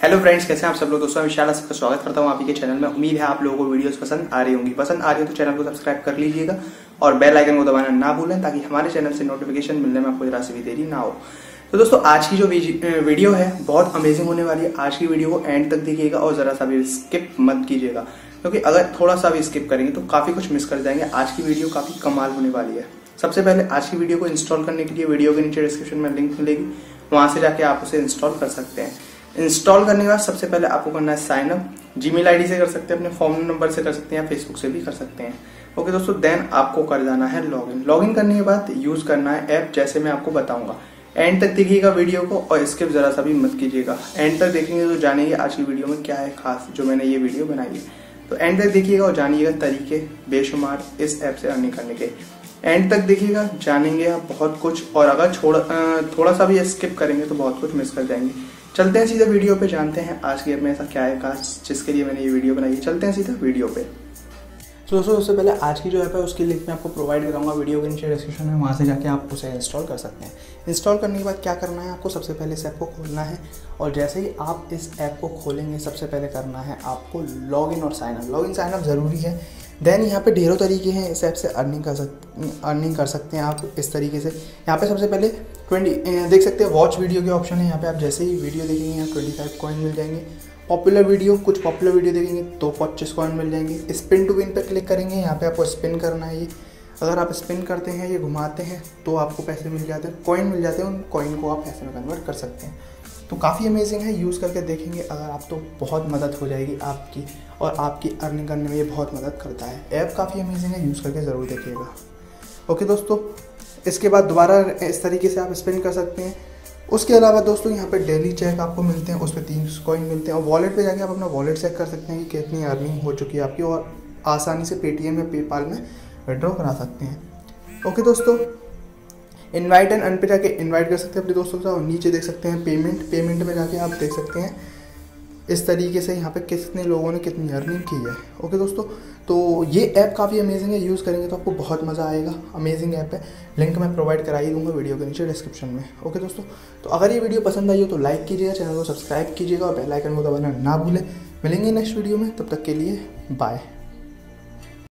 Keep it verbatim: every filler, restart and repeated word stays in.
Hello friends, कैसे हैं आप सब लोग। दोस्तों मैं विशाल आपका स्वागत करता हूं आप ही के चैनल में। उम्मीद है आप लोगों को वीडियोस पसंद आ रही होंगी। पसंद आ रही हो तो चैनल को सब्सक्राइब कर लीजिएगा और बेल आइकन को दबाना ना भूलें ताकि हमारे चैनल से नोटिफिकेशन मिलने में आपको जरा सी भी देरी ना हो। तो दोस्तों आज की जो वीडियो है बहुत अमेजिंग होने वाली है। आज की वीडियो को एंड तक देखिएगा और जरा सा भी स्किप मत कीजिएगा, क्योंकि अगर थोड़ा सा भी स्किप करेंगे तो काफी कुछ मिस कर जाएंगे। आज की वीडियो काफी कमाल होने वाली है। सबसे पहले आज की वीडियो को इंस्टॉल करने के लिए वीडियो के नीचे डिस्क्रिप्शन में लिंक मिलेगी, वहां से जाके आप उसे इंस्टॉल कर सकते हैं। इंस्टॉल करने के बाद सबसे पहले आपको करना है साइन अप। जीमेल आईडी से कर सकते हैं, अपने फोन नंबर से कर सकते हैं या फेसबुक से भी कर सकते हैं। ओके दोस्तों, देन आपको कर जाना है लॉगिन। लॉगिन करने के बाद यूज करना है ऐप, जैसे मैं आपको बताऊंगा। एंड तक देखिएगा वीडियो को और स्किप जरा सा भी मत कीजिएगा। एंड तक देखेंगे तो जानेंगे आज की वीडियो में क्या है खास जो मैंने ये वीडियो बनाई है। तो एंड तक देखिएगा और जानिएगा तरीके बेशुमार इस ऐप से अर्निंग करने के। एंड तक देखिएगा, जानेंगे आप बहुत कुछ, और अगर छोड़ा थोड़ा सा भी स्किप करेंगे तो बहुत कुछ मिस कर जाएंगे। चलते हैं सीधा वीडियो पे, जानते हैं आज की ऐप में ऐसा क्या है खास जिसके लिए मैंने ये वीडियो बनाई है। चलते हैं सीधा वीडियो पे। तो दोस्तों सबसे पहले आज की जो ऐप है उसकी लिंक मैं आपको प्रोवाइड कराऊंगा वीडियो के नीचे डिस्क्रिप्शन में, वहाँ से जाके आप उसे इंस्टॉल कर सकते हैं। इंस्टॉल करने के बाद क्या करना है, आपको सबसे पहले इस ऐप को खोलना है और जैसे ही आप इस ऐप को खोलेंगे सबसे पहले करना है आपको लॉगिन और sign up. Login sign up ज़रूरी है। देन यहाँ पे ढेरों तरीके हैं इस ऐप से अर्निंग कर सकते अर्निंग कर सकते हैं आप इस तरीके से। यहाँ पे सबसे पहले ट्वेंटी देख सकते हैं वॉच वीडियो के ऑप्शन है। यहाँ पे आप जैसे ही वीडियो देखेंगे यहाँ ट्वेंटी फाइव कॉइन मिल जाएंगे। पॉपुलर वीडियो, कुछ पॉपुलर वीडियो देखेंगे तो पच्चीस कॉइन मिल जाएंगे। स्पिन टू विन पर क्लिक करेंगे, यहाँ पे आपको स्पिन करना है। ये अगर आप स्पिन करते हैं, ये घुमाते हैं तो आपको पैसे मिल जाते हैं, कॉइन मिल जाते हैं। उन कॉइन को आप पैसे में कन्वर्ट कर सकते हैं। तो काफ़ी अमेजिंग है, यूज़ करके देखेंगे अगर आप तो बहुत मदद हो जाएगी आपकी, और आपकी अर्निंग करने में ये बहुत मदद करता है। ऐप काफ़ी अमेजिंग है, यूज़ करके ज़रूर देखिएगा। ओके दोस्तों, इसके बाद दोबारा इस तरीके से आप स्पिन कर सकते हैं। उसके अलावा दोस्तों यहाँ पे डेली चेक आपको मिलते हैं, उस पर तीन कॉइन मिलते हैं। और वॉलेट पे जाके आप अपना वॉलेट चेक कर सकते हैं कि कितनी अर्निंग हो चुकी है आपकी, और आसानी से पेटीएम या पेपाल में विड्रॉ करा सकते हैं। ओके दोस्तों, इनवाइट एंड अर्न पे जाके इनवाइट कर सकते हैं अपने दोस्तों के साथ। और नीचे देख सकते हैं पेमेंट पेमेंट में जाके आप देख सकते हैं इस तरीके से यहाँ पे कितने लोगों ने कितनी अर्निंग की है। ओके दोस्तों, तो ये ऐप काफ़ी अमेजिंग है, यूज़ करेंगे तो आपको बहुत मज़ा आएगा। अमेजिंग ऐप है, लिंक मैं प्रोवाइड करा ही दूंगा वीडियो के नीचे डिस्क्रिप्शन में। ओके दोस्तों, तो अगर ये वीडियो पसंद आई हो तो लाइक कीजिएगा, चैनल को सब्सक्राइब कीजिएगा और बेल आइकन को दबाना ना भूलें। मिलेंगे नेक्स्ट वीडियो में, तब तक के लिए बाय।